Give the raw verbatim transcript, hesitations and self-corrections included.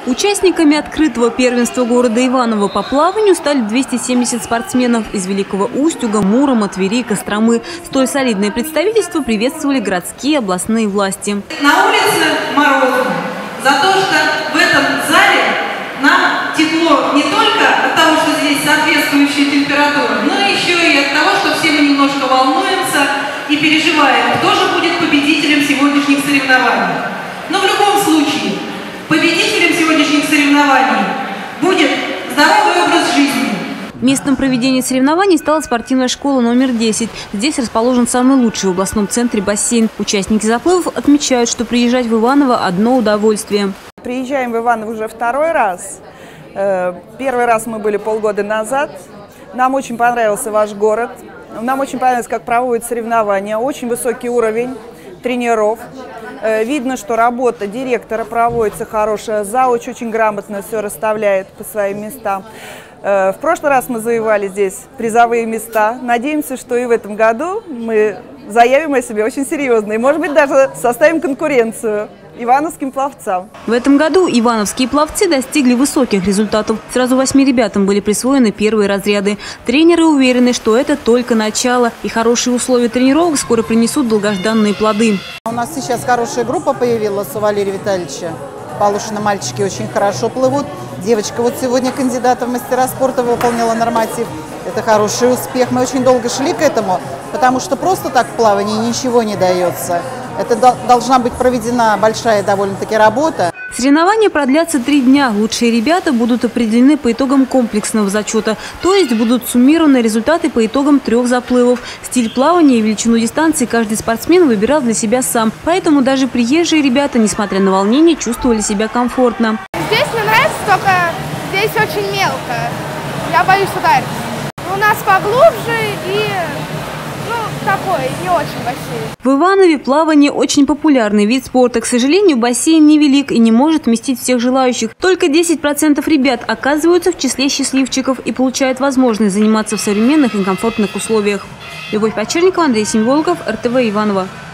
Участниками открытого первенства города Иваново по плаванию стали двести семьдесят спортсменов из Великого Устюга, Мурома, Твери, Костромы. Столь солидное представительство приветствовали городские и областные власти. На улице морозно, за то, что в этом зале нам тепло не только от того, что здесь соответствующая температура, но еще и от того, что все мы немножко волнуемся и переживаем, кто же будет победителем сегодняшних соревнований. Но в любом случае, победителем сегодняшних соревнований будет здоровый образ жизни. Местом проведения соревнований стала спортивная школа номер десять. Здесь расположен самый лучший в областном центре бассейн. Участники заплывов отмечают, что приезжать в Иваново – одно удовольствие. Приезжаем в Иваново уже второй раз. Первый раз мы были полгода назад. Нам очень понравился ваш город. Нам очень понравилось, как проводят соревнования. Очень высокий уровень тренеров. Видно, что работа директора проводится хорошая. Зауч очень грамотно все расставляет по своим местам. В прошлый раз мы завоевали здесь призовые места. Надеемся, что и в этом году мы заявим о себе очень серьезно. И, может быть, даже составим конкуренцию ивановским пловцам. В этом году ивановские пловцы достигли высоких результатов. Сразу восьми ребятам были присвоены первые разряды. Тренеры уверены, что это только начало. И хорошие условия тренировок скоро принесут долгожданные плоды. У нас сейчас хорошая группа появилась у Валерия Витальевича. Полушина мальчики очень хорошо плывут. Девочка вот сегодня кандидата в мастера спорта выполнила норматив. Это хороший успех. Мы очень долго шли к этому, потому что просто так в плавании ничего не дается. Это должна быть проведена большая довольно-таки работа. Соревнования продлятся три дня. Лучшие ребята будут определены по итогам комплексного зачета. То есть будут суммированы результаты по итогам трех заплывов. Стиль плавания и величину дистанции каждый спортсмен выбирал для себя сам. Поэтому даже приезжие ребята, несмотря на волнение, чувствовали себя комфортно. Здесь мне нравится, только здесь очень мелко. Я боюсь ударить. У нас поглубже и... Ну, такой, не очень бассейн. В Иванове плавание очень популярный вид спорта. К сожалению, бассейн невелик и не может вместить всех желающих. Только десять процентов ребят оказываются в числе счастливчиков и получают возможность заниматься в современных и комфортных условиях. Любовь Почерникова, Андрей Семиволков, эр тэ вэ Иваново.